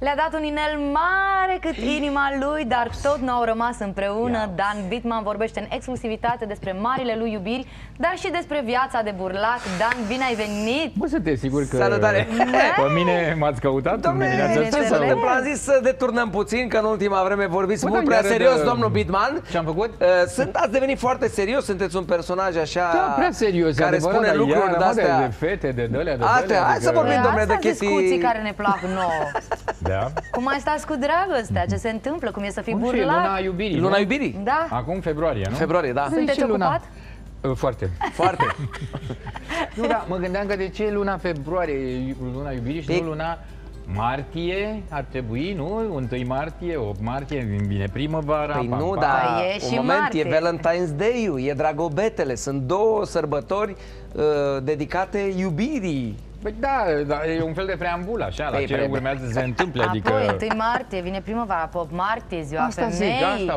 Le-a dat un inel mare cât inima lui, dar tot nu au rămas împreună. Dan Bitman vorbește în exclusivitate despre marile lui iubiri, dar și despre viața de burlac. Dan, bine ai venit! Poți să te sigur că... Salutare! Pe mine m-ați căutat? Dom'le, ce se întâmplă? Am zis să deturnăm puțin, că în ultima vreme vorbiți mult prea serios, domnul Bitman. Ce-am făcut? Ați devenit foarte serios, sunteți un personaj așa... Da, prea serios, care spune lucruri de-astea. De fete, de dălea, de astea. Hai să vorbim, domnule, de chestii... discuții care ne plac nouă. Da. Cum ai stat cu dragostea? Ce se întâmplă? Cum e să fii burlac? Luna iubirii. Luna iubirii? Da. Acum februarie, nu? Februarie, da. Sunteți ocupat? Foarte. Foarte. Nu, da, mă gândeam că de ce luna februarie, luna iubirii și nu luna martie ar trebui, nu? 1 martie, 8 martie, vine primăvara. Păi pam, nu, pam. dar e și un moment, martie. e Valentine's Day-ul, e Dragobetele, sunt două sărbători dedicate iubirii. Păi da, e un fel de preambul așa, la ce urmează să se întâmple, adică... Apoi, 1 martie, vine primăvara, apoi 8 martie, ziua femeii. Asta,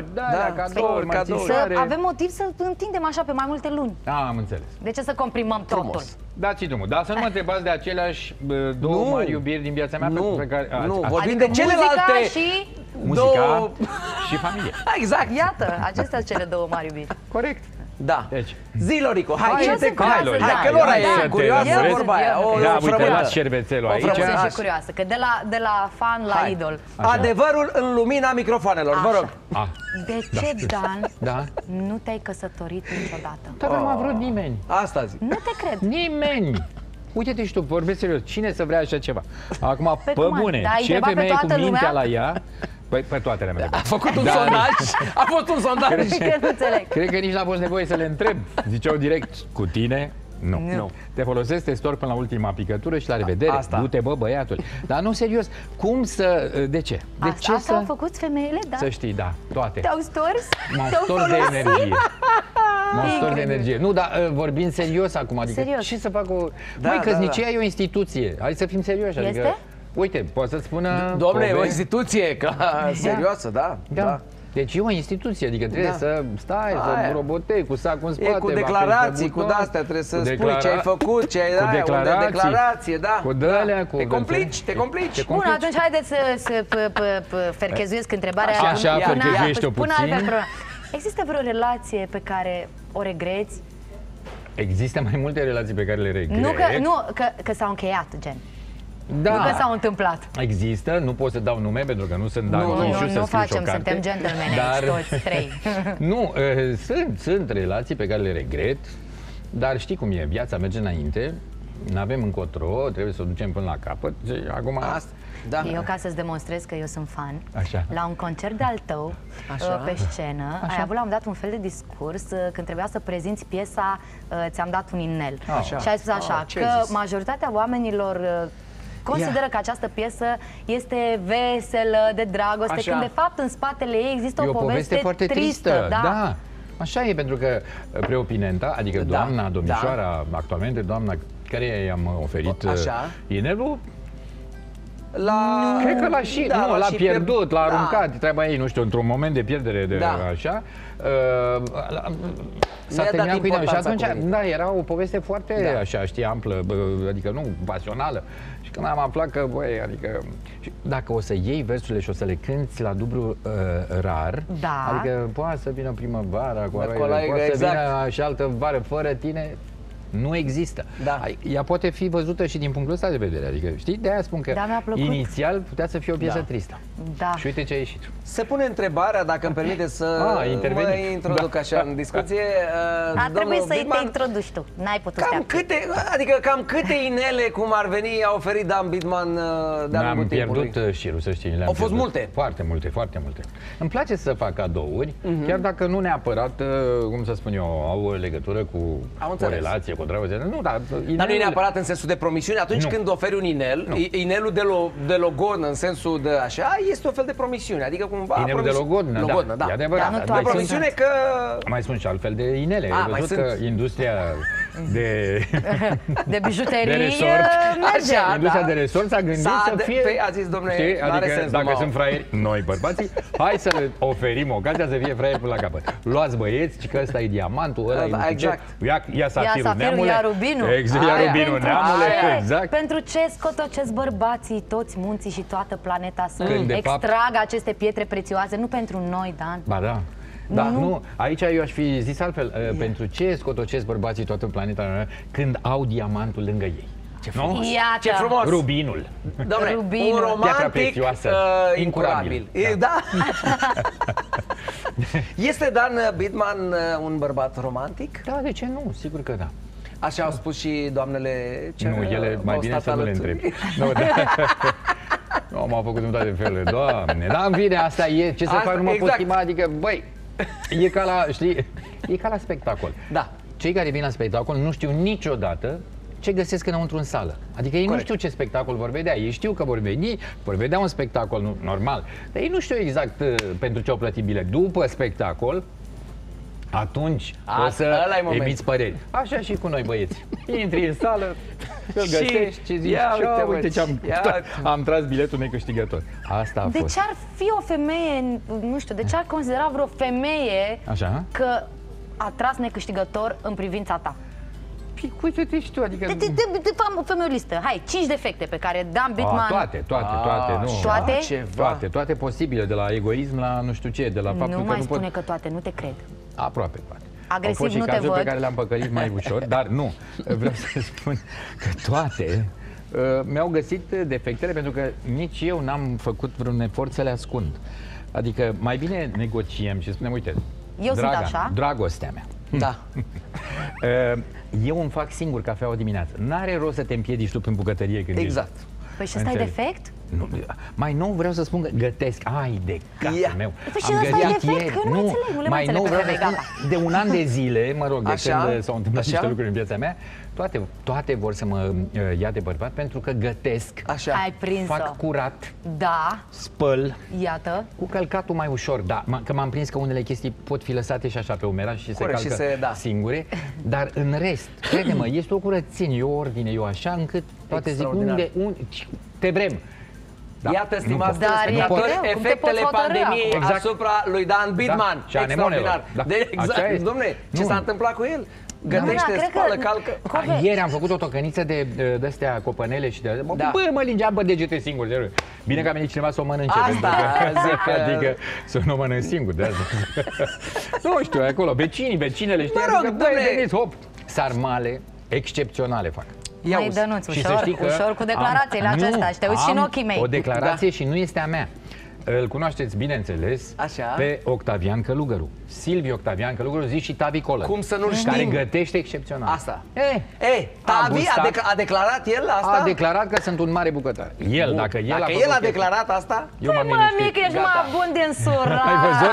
cadouri, Să avem motiv să întindem așa pe mai multe luni. Am înțeles. De ce să comprimăm totul? Dați drumul, dar să nu mă întrebați de aceleași două mari iubiri din viața mea pe care... Nu, vorbim adică de celelalte și... Muzica și familie. Exact. Iată, acestea sunt cele două mari iubiri. Corect. Da. Deci. Zi, Lorico, hai, eu ce te sunt curioasă, hai, că Lora e curioasă, vorba aia. Da, uite, las șervețelul aici. Eu sunt și curioasă, că de la fan la idol. Adevărul în lumina microfoanelor, vă rog. De ce, Dan, nu te-ai căsătorit niciodată? Dar nu m-a vrut nimeni. Asta zic. Nu te cred. Nimeni. Uite-te și tu, vorbesc serios. Cine să vrea așa ceva? Acum, pe bune, ce femeie cu mintea la ea... Păi, pe toate le merg. A făcut un sondaj? A fost un sondaj? Cred că nici n-a fost nevoie să le întreb. Ziceau direct, cu tine? Nu. Te folosesc, te storc până la ultima picătură și la revedere. Du-te, bă, băiatul. Dar nu, serios, cum să... De ce? De ce asta au făcut femeile, da? Să știi, da, toate. Te-au stors? M-am stors de energie. M-am stors de energie. Nu, dar vorbind serios acum, adică ce să fac o... Măi, căsnicia e o instituție. Hai să fim serioși. Este? Uite, poți să spună... Dom'le, e o instituție serioasă, da. Deci e o instituție, adică trebuie să stai, să robotei cu sacul în spate. E cu declarații, cu de-astea, trebuie să spui ce ai făcut, ce ai dat, declarație, da. Cu dă-alea, cu... Te complici. Bun, atunci haideți să ferchezuiesc întrebarea. Așa, ferchezuiește-o puțin. Există vreo relație pe care o regreți? Există mai multe relații pe care le regret. Nu, că s-au încheiat, gen. Da. Nu că s-au întâmplat. Există, nu pot să dau nume pentru că nu sunt nu facem, suntem gentlemani aici, toți trei. Nu, sunt relații pe care le regret, dar știi cum e, viața merge înainte, n-avem încotro, trebuie să o ducem până la capăt. Acum... Eu, ca să-ți demonstrez că eu sunt fan, așa, la un concert de-al tău, pe scenă, ai avut la un dat un fel de discurs când trebuia să prezinți piesa Ți-am dat un inel. Și ai spus așa, că majoritatea oamenilor consideră că această piesă este veselă, de dragoste, când de fapt în spatele ei există o poveste foarte tristă. Da. Așa e, pentru că preopinenta, adică doamna, domnișoara, actualmente doamna care i-am oferit inelul, cred că l-a pierdut, l-a aruncat, treaba ei, nu știu, într-un moment de pierdere de așa. S-a terminat cu inelul și atunci, era o poveste foarte așa, știi, amplă, adică nu pasională. Și când am aflat că, băi, adică, dacă o să iei versurile și o să le cânti la dublu rar, adică poate să vină primăvara, poate să vină și altă vară fără tine, nu există. Ea poate fi văzută și din punctul ăsta de vedere, adică, știi, de-aia spun că inițial putea să fie o piesă tristă. Și uite ce a ieșit. Se pune întrebarea, dacă îmi permite să mă introduc așa în discuție. A trebuit să te introduci tu, n-ai putut să cam câte inele, cum ar veni, a oferit Dan Bitman de-a lungul timpului? Am pierdut șirul, să știi. Au fost multe? Foarte multe, foarte multe. Îmi place să fac cadouri, chiar dacă nu neapărat, cum să spun eu, au legătură cu o relație, cu o dragoste. Nu, dar nu e neapărat în sensul de promisiune. Atunci când oferi un inel, inelul de logodnă, în sensul de așa, este o fel de promisiune. Adică cumva... Inelul de logodnă, da. E adevărat. Dar promisiune că... Mai sunt și altfel de inele. Ai văzut că industria de bijuterie, de resort. Așa, industria de resort s-a gândit să fie... A zis, domnule, adică sens, dacă sunt fraieri, noi bărbații, hai să le oferim ocazia să fie fraieri până la capăt. Luați băieți, ci că ăsta e diamantul, ăla e exact. Ia safirul, neamule. Ia rubinul. Exact, ia rubinul, neamule. Exact. Pentru ce scotocesc bărbații, toți munții și toată planeta să extragă aceste pietre prețioase? Nu pentru noi, Dan. Ba da. Da, nu, aici eu aș fi zis altfel. Pentru ce scotocesc bărbații toată planeta când au diamantul lângă ei? Ce frumos! Iată. Ce frumos! Rubinul. Dom'le, un romantic incurabil. Da. Este Dan Bittman un bărbat romantic? Da, de ce nu? Sigur că da. Așa au spus și doamnele ce nu, ele mai bine să nu le întrebi. Nu, da. Nu, m-au făcut în toate felurile, Doamne. Dar în fine, asta e, ce să fac, nu mă pot schimba, adică, băi, e ca la, știi, e ca la spectacol. Da. Cei care vin la spectacol nu știu niciodată ce găsesc înăuntru în sală. Adică ei nu știu ce spectacol vor vedea. Ei știu că vor veni, vor vedea un spectacol normal. Dar ei nu știu exact pentru ce au plătit bilet. După spectacol, atunci o să emiți păreri. Așa și cu noi, băieți. Intri în sală, îl găsești și zici, uite ce am tras biletul necâștigător. Asta a fost. De ce ar fi o femeie, nu știu, de ce ar considera vreo femeie că a tras necâștigător în privința ta? Păi, uite-te și tu, adică... De femeie listă. Hai, 5 defecte pe care Dan Bittman... Toate posibile, de la egoism la nu știu ce, de la faptul că nu mai spune că toate, nu te cred. Aproape toate. Agresiv nu te văd. Au fost și cazuri pe care le-am păcălit mai ușor, dar nu. Vreau să spun că toate mi-au găsit defectele, pentru că nici eu n-am făcut vreun efort să le ascund. Adică mai bine negociem și spunem, uite, dragostea mea. Da. Eu îmi fac singur cafeaua dimineață. N-are rost să te împiedici tu prin bucătărie când exact. Păi și ăsta e defect? Nu. Mai nou vreau să spun că gătesc. Ai de capul meu. Păi și ăsta e defect? Că nu mai nou vreau să spun, de un an de zile, mă rog, de când s-au întâmplat niște lucruri în viața mea, toate vor să mă ia de bărbat pentru că gătesc. Așa. Ai prins-o. Fac curat. Da. Spăl. Iată. Cu călcatul mai ușor, da. Că m-am prins că unele chestii pot fi lăsate și așa pe umeraș și se calcă singure. Dar în rest, crede-mă, este o curățenie, o ordine, eu așa, încât toate zic unde te vrem. Da. Iată, stimați telespectatori, efectele pandemiei asupra lui Dan Bittman. Și extraordinar. Exact, dom'le, ce s-a întâmplat cu el? Gătește, spală, calcă. Ieri am făcut o tocăniță de-astea copănele și de... Bă, mă lingeam pe degete singur. Bine că a venit cineva să o mănânce. Adică să nu o mănânc singur. Nu știu, acolo, vecinele, știi? Mă rog, veniți, hop! Sarmale excepționale fac. Mai Dănuț, ușor cu declarațiile acestea și te uiți și în ochii mei. O declarație și nu este a mea. Îl cunoașteți, bineînțeles, pe Octavian Călugăru. Silviu Octavian Călugăru, zi și Tavi Colă. Cum să nu știm? Care gătește excepțional. Asta. Tavi a declarat el asta? A declarat că sunt un mare bucătar. Dacă el a declarat asta? Păi mă, mică, ești mai bun din surat. Ai văzut?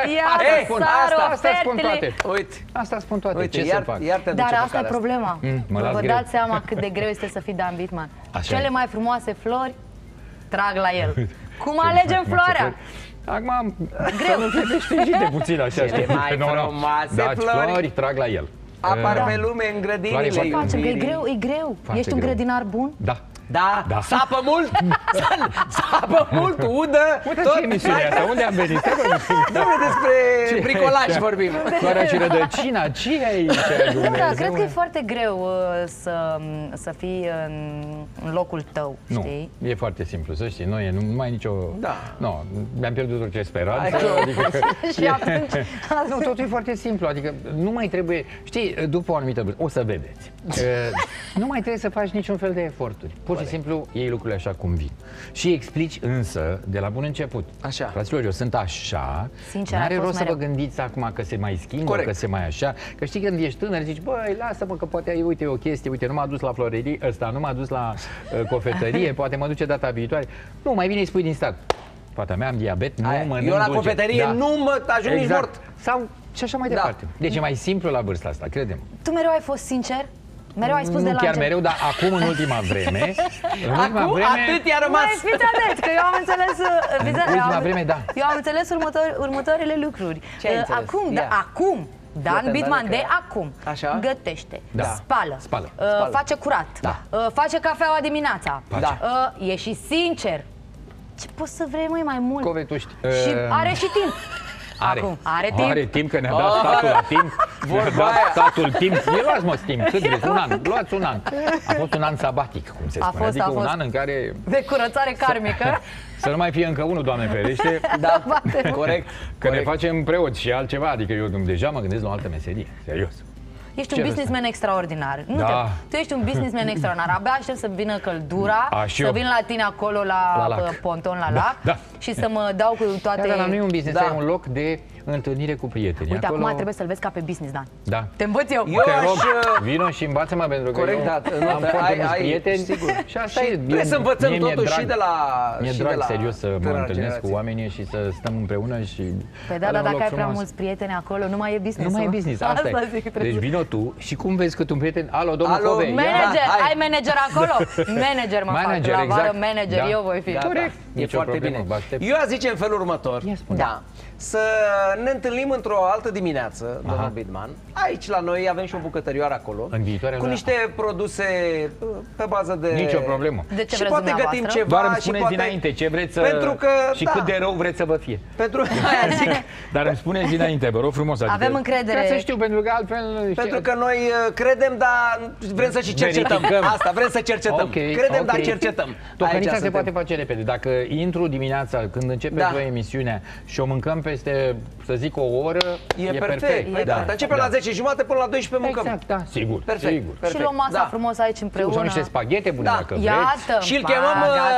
Asta spun toate. Uite. Asta spun toate. Ce să fac? Dar asta e problema. Vă dați seama cât de greu este să fii Dan Bittman. Cele mai frumoase flori trag la el. Cum alegem floarea? Acum, greu. Să nu fie veștejite puțin așa. Cele mai frumoase flori trag la el. Apar pe lume în grădinile. Ce facem? Că e greu. Ești un grădinar bun? Da. Sapă mult! Sapă mult, udă! Uite ce emisiune asta, unde am venit? Dom'le, despre bricolaj vorbim. Floarea și rădăcina, ce e aici? Cred că e foarte greu să fii în locul tău, știi? Nu, e foarte simplu, să știi, nu mai e nicio... Nu, mi-am pierdut orice speranță. Și atunci... Nu, totul e foarte simplu, adică nu mai trebuie... Știi, după o anumită vârstă, o să vedeți, nu mai trebuie să faci niciun fel de eforturi. Pur și simplu iei lucrurile așa cum vin. Și explici însă de la bun început. Așa. Fraților, eu sunt așa. Sincer, n-are rost să vă gândiți acum că se mai schimbă, că se mai așa. Că știi, când ești tânăr, zici, băi, lasă-mă că poate ai, uite, o chestie, uite, nu m-a dus la florerie ăsta, nu m-a dus la cofetărie, poate mă duce data viitoare. Nu, mai bine îi spui din start. Fata mea, am diabet, nu mănânc eu la cofetărie nu mă ajung nici mort. Sau și așa mai departe. Deci e mai simplu la vârsta asta, crede-mă. Tu mereu ai fost sincer? Mereu ai spus de la chiar mereu, dar acum, în ultima vreme... atât i-a rămas! Mai fiți atent, că eu am înțeles... În ultima vreme, da. Eu am înțeles următoarele lucruri. Ce ai înțeles? Acum, Dan Bidman de acum gătește, spală, face curat, face cafeaua dimineața, e și sincer. Ce poți să vrei, mai mult? Covetuști. Și are și timp. Are timp, că ne-a dat statul la timp. Ne-a dat statul timp. Luați, mă, timp. Cât vreți? Un an. Luați un an. A fost un an sabatic, cum se spune. Adică un an în care... de curățare karmică. Să nu mai fie încă unul, Doamne ferește. Da, corect. Că ne facem preoți și altceva. Adică eu deja mă gândesc la o altă meserie. Serios. Ești un businessman extraordinar. Tu ești un businessman extraordinar. Abia aștept să vină căldura, să vin la tine acolo la ponton, la lac și să mă dau cu toate... Dar nu e un business, e un loc de întâlnire cu prietenii. Uite, acum trebuie să-l vezi ca pe business, Dan. Da. Te învăț eu. Te rog, vino și învață-mă, pentru că eu am foarte mulți prieteni. Și asta e. Trebuie să învățăm totuși și de la... Mi-e drag, serios, să mă întâlnesc cu oamenii și să stăm împreună și... Păi da, dar dacă ai prea mulți prieteni acolo, nu mai e business. Nu mai e business, asta e. Deci vino tu și cum vezi cât un prieten... Alo, domnul Covei. Manager, ai manager acolo? Manager, mă fac. La vară manager, eu voi fi. Corect. E foarte bine. Eu aș zice în felul următor. Să ne întâlnim într-o altă dimineață, domnul Bidman. Aici la noi avem și o bucătărioară acolo. În viitoarea cu niște produse pe bază de... Nicio problemă. De ce și poate gătim ceva. Doar îmi spuneți dinainte ce vreți să... Pentru că, și cât de rău vreți să vă fie. Pentru aia zic. Dar îmi spuneți dinainte, vă rog frumos. Adică, avem încredere. Ca să știu, pentru că altfel... Pentru că noi credem, dar vrem să și cercetăm. Asta, vrem să cercetăm. Credem, dar cercetăm. Tocănița se poate face repede. Dacă intru dimineața, când începe o emisiune și o mâncăm peste, să zic, o oră, e perfect. Începem la 10:30 până la 12 mâncăm. Exact, da, sigur. Perfect. Și luăm masa frumos aici împreună. Sau niște spaghete bune, dacă vreți. Și îl chemăm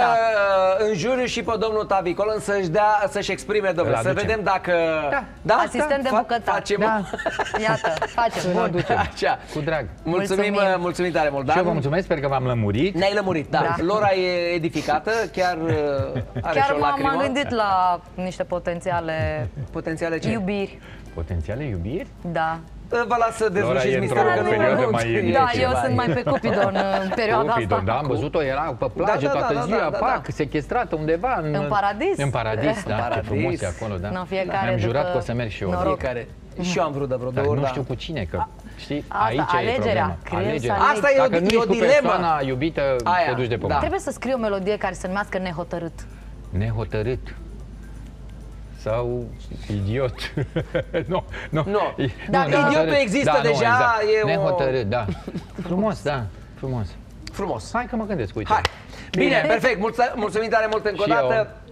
în juriu și pe domnul Tavi Colân să-și exprime, domnule. Să vedem dacă... Asistent de bucătar. Facem. Iată, facem. Cu drag. Mulțumim tare mult. Și eu vă mulțumesc, sper că v-am lămurit. Ne-ai lămurit, da. Lora e edificată, chiar are și o lacrimă. M-am gândit la niște potențiale iubiri. Potențiale iubiri? Da. Vă las să dezlușiți misterul că nu... Da, eu sunt mai pe Cupidon în perioada asta. Da, am văzut-o, era pe plajă toată ziua, pac, sechestrată undeva în paradis. În paradis, da, ce frumos e acolo, da. Mi-am jurat că o să merg și eu. Și eu am vrut de vreo două ori, nu știu cu cine, că știi, aici e problema. Asta e o dilemă. Dacă nu ești cu persoana iubită, te duci de pământ. Trebuie să scriu o melodie care se numească Nehotărât. Nehotărât. Sau idiot. Nu. Dar idiotul există deja. Nehotărât, da. Frumos, da. Frumos. Frumos. Hai că mă gândesc, uite. Bine, perfect. Mulțumim tare mult încă o dată.